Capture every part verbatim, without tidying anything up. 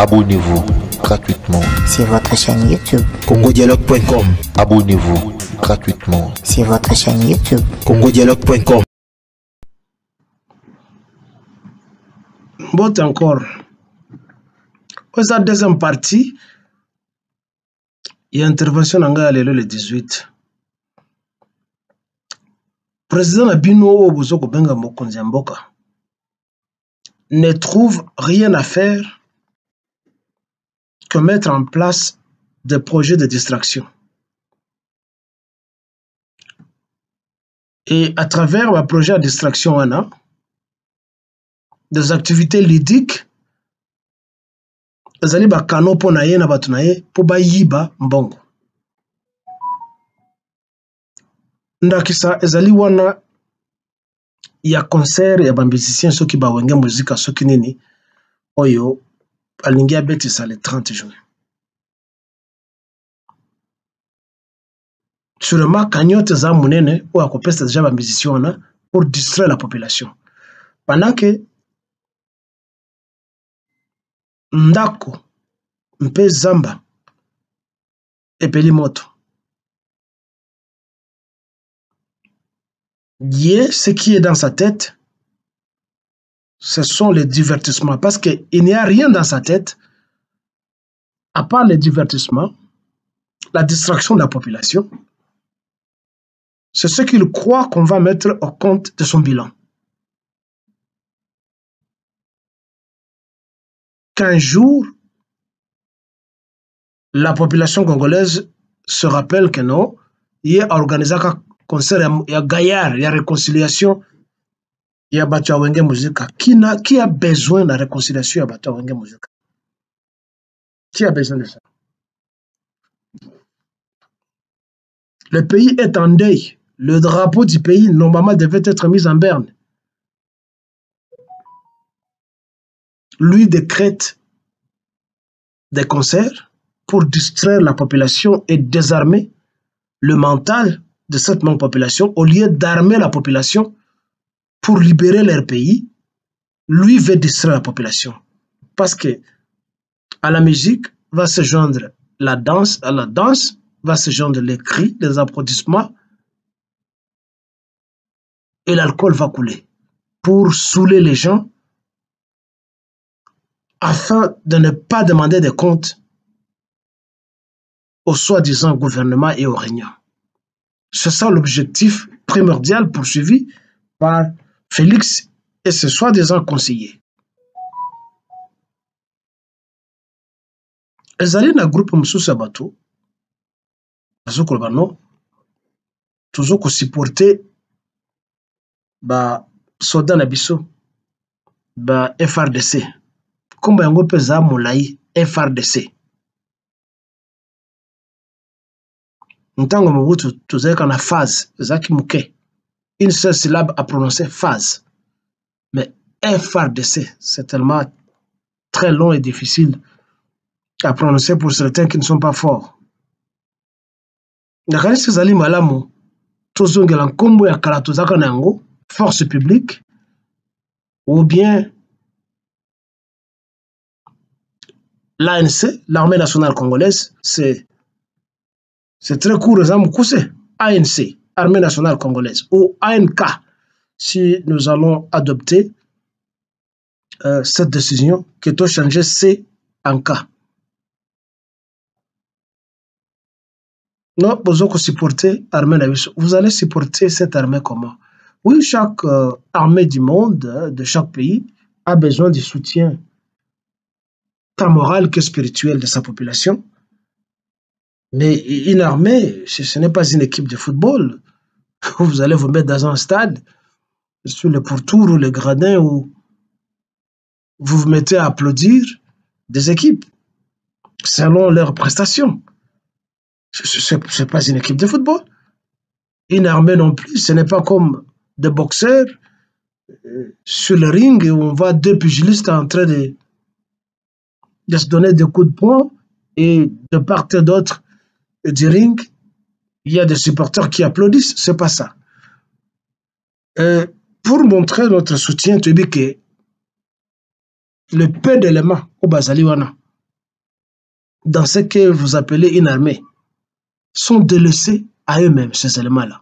Abonnez-vous gratuitement sur votre chaîne YouTube congodialogue point com. Abonnez-vous gratuitement sur votre chaîne YouTube congodialogue point com. Bon, encore. Pour sa deuxième partie, il y a intervention le dix-huit. Président Abino Obuzoko Benga Mokonzi Mboka ne trouve rien à faire que mettre en place des projets de distraction. Et à travers un projet de distraction, on a des activités ludiques, des ba kano po na ye na batu na ye po ba yiba mbongo. Ndakisa ezali wana ya concert ya ba musiciens soki ba wenge muzika soki nini oyo alingi abetisa le trente juin. Sûrement cagnotte za munene ou akopesa déjà ba musiciens na pour distraire la population. Pendant que ndako mpe zamba epeli moto. Dieu, ce qui est dans sa tête, ce sont les divertissements. Parce qu'il n'y a rien dans sa tête, à part les divertissements, la distraction de la population. C'est ce qu'il croit qu'on va mettre au compte de son bilan. Qu'un jour, la population congolaise se rappelle que non, il y a organisé un concert, il y a gaillard, il y a réconciliation, il y a Batu Awenge Muzika. Qui, qui a besoin de la réconciliation à Batu Awenge Muzika? Qui a besoin de ça? Le pays est en deuil. Le drapeau du pays, normalement, devait être mis en berne. Lui décrète des concerts pour distraire la population et désarmer le mental de cette même population. Au lieu d'armer la population pour libérer leur pays, lui veut distraire la population. Parce que à la musique va se joindre la danse, à la danse va se joindre les cris, les applaudissements, et l'alcool va couler pour saouler les gens afin de ne pas demander des comptes au soi-disant gouvernement et au régnant. C'est ça l'objectif primordial poursuivi par Félix et ses soi-disant conseillers. Ils allaient dans le groupe Moussoussa Bato, toujours qu'on supportait ba soda na biso ba F R D C. Comme yango peza molai F R D C. Ntango Mobutu tozalaka na phase zaki muke. Une seule syllabe à prononcer, phase. Mais F R D C, c'est tellement très long et difficile à prononcer pour certains qui ne sont pas forts. Nakanisi zali malamu tozongela nkombo ya kala tozaka na yango force publique ou bien l'A N C, l'armée nationale congolaise, c'est c'est très court, A N C, armée nationale congolaise, ou A N K, si nous allons adopter euh, cette décision, que tu changer C en K. Non, vous supporter l'armée, vous allez supporter cette armée comment? Oui, chaque euh, armée du monde, de chaque pays, a besoin du soutien tant moral que spirituel de sa population. Mais une armée, ce n'est pas une équipe de football. Vous allez vous mettre dans un stade, sur le pourtour ou le gradin, où vous vous mettez à applaudir des équipes selon leurs prestations. Ce n'est pas une équipe de football. Une armée non plus, ce n'est pas comme des boxeurs euh, sur le ring où on voit deux pugilistes en train de, de se donner des coups de poing et de part et d'autre du ring, il y a des supporters qui applaudissent. C'est pas ça. Euh, pour montrer notre soutien, tu dis que le peu d'éléments au Bazaliwana, dans ce que vous appelez une armée sont délaissés à eux-mêmes, ces éléments-là.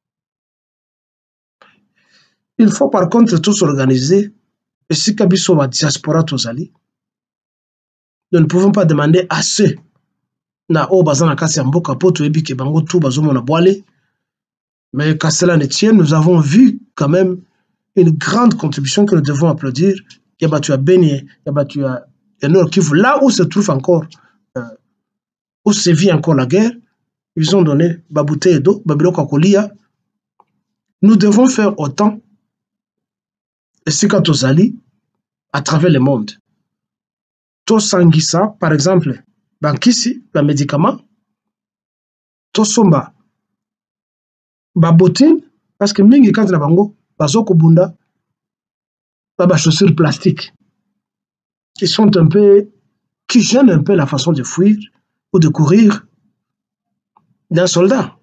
Il faut par contre tous s'organiser. Et si Kabiso va diaspora Tozali, nous ne pouvons pas demander à ceux na o bazana kasi amboka poto ebi ke bango tout bazomo na boale. Mais qu'à cela ne tienne, nous avons vu quand même une grande contribution que nous devons applaudir. Yabatu a Béni, Yabatu a Nord Kivu, là où se trouve encore, euh, où se vit encore la guerre, ils ont donné Babouté Edo, Babilo Kakolia. Nous devons faire autant, et c'est quand Tozali, à travers le monde. Tosangisa, par exemple, Bankisi, le médicament, Tosomba, Babotine, parce que Mingi quand na bango, Bazoko Bunda, Baba chaussures plastiques, qui sont un peu, qui gênent un peu la façon de fuir ou de courir d'un soldat.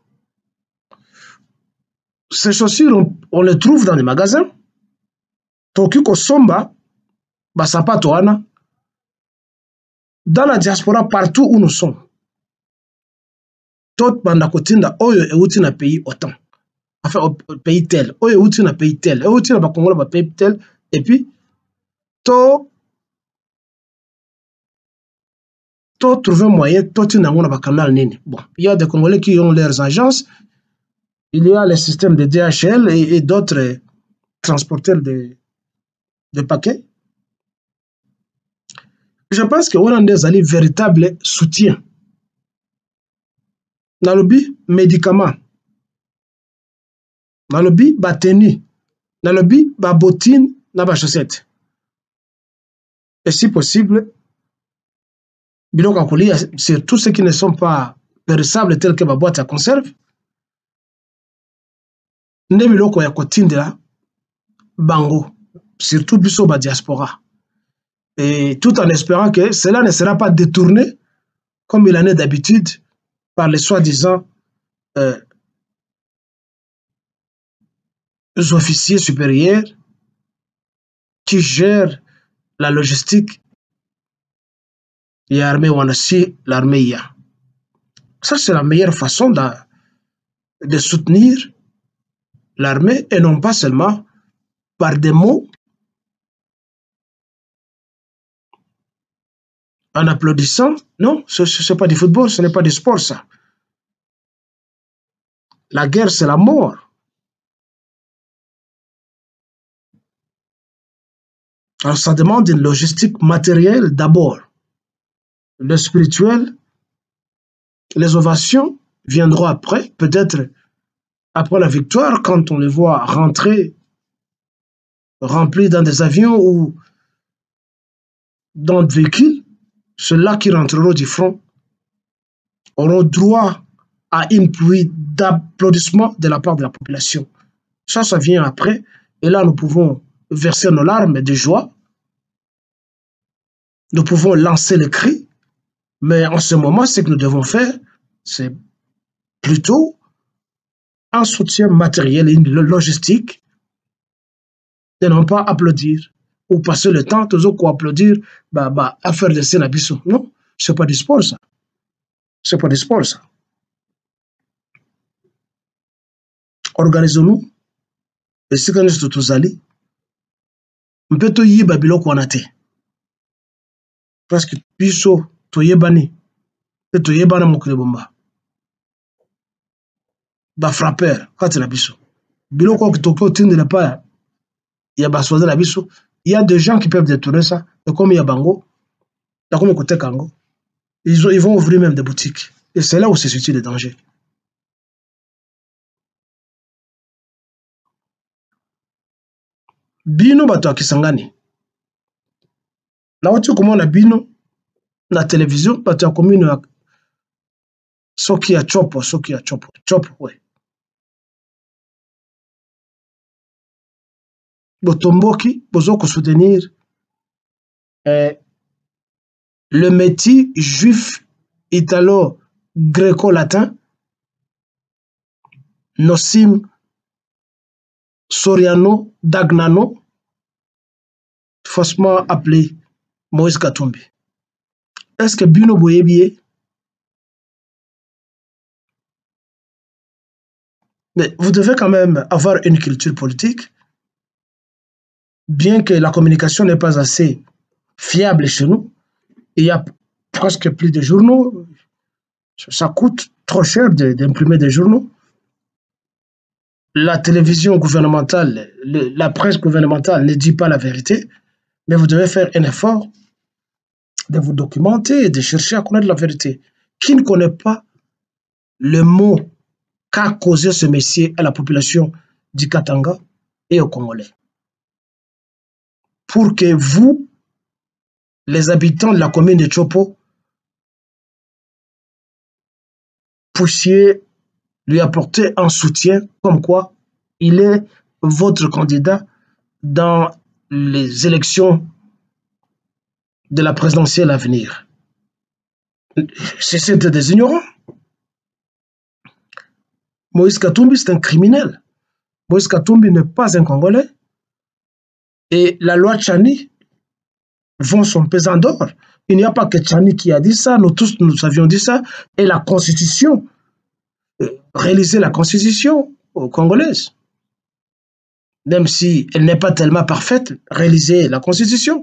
Ces chaussures, on, on les trouve dans les magasins. Tokiko Somba, Basapato Ana, dans la diaspora, partout où nous sommes. Tout bandakotinda oyo euti na pays autant. Enfin, au pays tel. Oyo euti na pays tel. Euti na Bakongo na pays tel. Et puis, to to trouver un moyen, to tinango na bakanal nini. Bon, il y a des Congolais qui ont leurs agences. Il y a les systèmes de D H L et, et d'autres transporteurs de, de paquets. Je pense qu'on a des alliés véritables soutiens. Dans le but, médicaments. Dans le but, tenue. Dans le but, bottine, dans la chaussette. Et si possible, c'est tous ceux qui ne sont pas périssables tels que ma boîte à conserve. Ne biloko ya kotindela bango, surtout biso ba diaspora. Et tout en espérant que cela ne sera pas détourné comme il en est d'habitude par les soi-disant euh, officiers supérieurs qui gèrent la logistique et l'armée Wanassi, l'armée I A. Ça, c'est la meilleure façon de, de soutenir l'armée et non pas seulement par des mots, en applaudissant. Non, ce n'est pas du football, ce n'est pas du sport, ça. La guerre, c'est la mort. Alors, ça demande une logistique matérielle d'abord. Le spirituel, les ovations viendront après, peut-être après la victoire, quand on les voit rentrer, remplis dans des avions ou dans des véhicules. Ceux-là qui rentreront du front auront droit à une pluie d'applaudissements de la part de la population. Ça, ça vient après. Et là, nous pouvons verser nos larmes de joie. Nous pouvons lancer le cri. Mais en ce moment, ce que nous devons faire, c'est plutôt un soutien matériel et une logistique de non pas applaudir ou passer le temps, toujours qu'on applaudir, bah, bah, à faire des scènes à Bissau. Non, c'est pas du sport, ça. C'est pas du sport, ça. Organisons-nous. Et si quand nous tous allés, on peut tout y babilo qu'on a été. Parce que Bissau, tout y est banni. Et tout y est banni, mon bomba. Bah, frappeur, quand tu as Bissau. Bilo quoi que Tokyo ne pas, il y a Bassois de la Bissau. Il y a des gens qui peuvent détourner ça. Et comme il y a Bango, il y a comme côté Kango, ils, ont, ils vont ouvrir même des boutiques. Et c'est là où se situe le danger. Bino bato Kisangani. Là où tu commandes Bino, la télévision, bato ya commune, soki ya chopo, soki ya chopo, chopo, ouais. Botomboki, bozo soutenir eh, le métier juif italo-gréco-latin, Nossim Soriano Dagnano, faussement appelé Moïse Katumbi. est-ce que Bino Boyebié? Mais vous devez quand même avoir une culture politique, bien que la communication n'est pas assez fiable chez nous. Il y a presque plus de journaux. Ça coûte trop cher d'imprimer des journaux. La télévision gouvernementale, le, la presse gouvernementale ne dit pas la vérité, mais vous devez faire un effort de vous documenter et de chercher à connaître la vérité. Qui ne connaît pas le mot qu'a causé ce monsieur à la population du Katanga et aux Congolais? Pour que vous, les habitants de la commune de Chopo, puissiez lui apporter un soutien comme quoi il est votre candidat dans les élections de la présidentielle à venir. C'est des ignorants. Moïse Katumbi, c'est un criminel. Moïse Katumbi n'est pas un Congolais. Et la loi Tchani vont son pesant d'or. Il n'y a pas que Tchani qui a dit ça, nous tous nous avions dit ça, et la Constitution, euh, réaliser la Constitution congolaise, même si elle n'est pas tellement parfaite, réaliser la Constitution.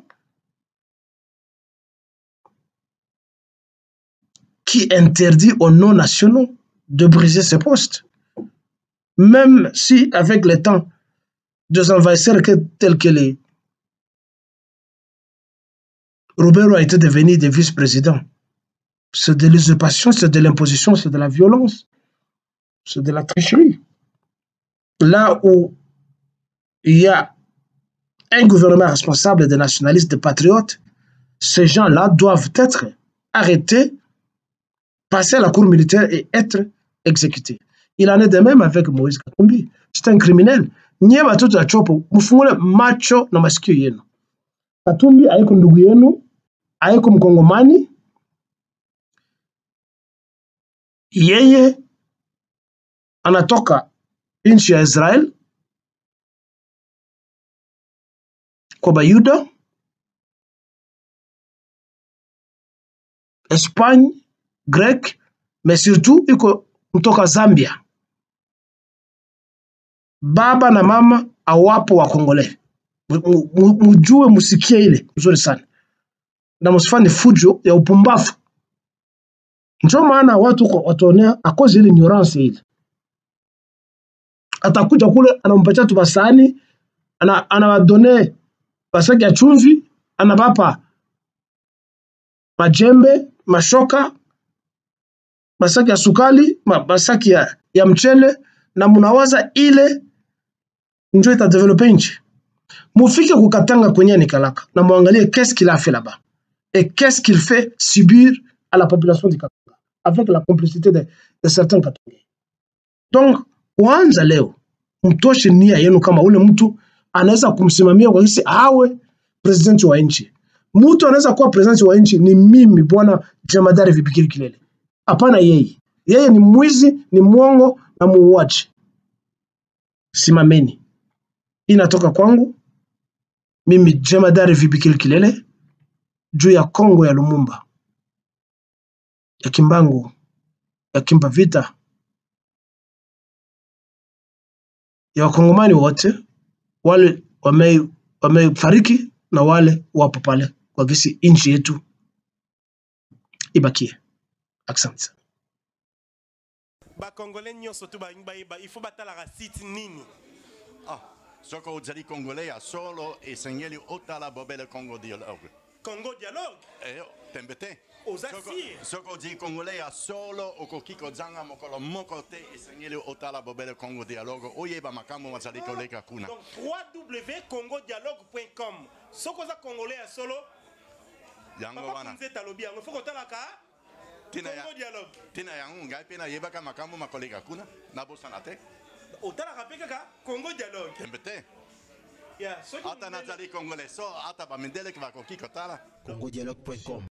Qui interdit aux non-nationaux de briser ces postes. Même si, avec le temps, des envahisseurs tels que les Roberto a été devenu des vice-présidents. C'est de l'usurpation, c'est de l'imposition, c'est de la violence, c'est de la tricherie. Là où il y a un gouvernement responsable des nationalistes, des patriotes, ces gens-là doivent être arrêtés, passer à la cour militaire et être exécutés. Il en est de même avec Moïse Katumbi. C'est un criminel. Nyeba tout à chopo, mufungule macho na masikio yenu. Katumbi haiko ndugu yenu, haiko mkongomani. Yeye anatoka nchi ya Israel kwa Bayuda, Espagne, Grec, mais surtout iko kutoka Zambia. Baba na mama awapo wa Kongole. Mujue musikie ile mzuri sana. Na msifanye fujo ya upumbavu. Ndio maana watu wataonea akoze ile ignorance ile. Atakuja kule anampatia tu basani, ana anawadone basaki ya chumvi, anabapa majembe, mashoka, basaki ya sukali, basaki ya, ya mchele, na munawaza ile ndio itadevelope nchi. Mufike kukatanga kwenye Nikalaka na muangalie qu'est-ce qu'il a fait là-bas et qu'est-ce qu'il fait subir à la population du Katanga avec la complicité de, de certains Katangais. Donc kwanza leo mtoshe nia yenu kama ule mtu anaweza kumsimamia kwa hisi awe president wa nchi. Mtu anaweza kuwa president wa nchi ni mimi bwana Jemadari Vipikiri Kilele. Hapana yeye. Yeye ni mwizi, ni mwongo na muuaji. Simameni. Inatoka kwangu mimi Jemadari Vipikiri Kilele juu ya Kongo ya Lumumba, ya Kimbangu, ya Kimpa Vita, ya wakongomani wote wale wame wamefariki na wale wapo pale kwa gisi nchi yetu ibakie. Asante. Ba Congolais nyonso tu ba ngba il faut batala la site nini. Ah, soko ozali Congolais ya solo esengeli otala bobele Congo dialogue. Congo dialogue. Eh, tembete. Osasi. Soko ozali Congolais ya solo okokiko zanga mokolo moko te esengeli otala bobele Congo dialogue. Oyeba makambo mazali koleka kuna. Donc w w w point congo dialogue point com. Soko za Congolais ya solo. Yango wana. Nzeta lobi yango foko talaka. Tina ya Congo dialogue. Tina yango ngai pena yebaka makambo makoleka kuna na bosana te. Otala kapeka ka Congo dialogue. Tembete. Ya, soki Ata nazali Congolais so ata ba mendele kwa kokiko tala. congo dialogue point com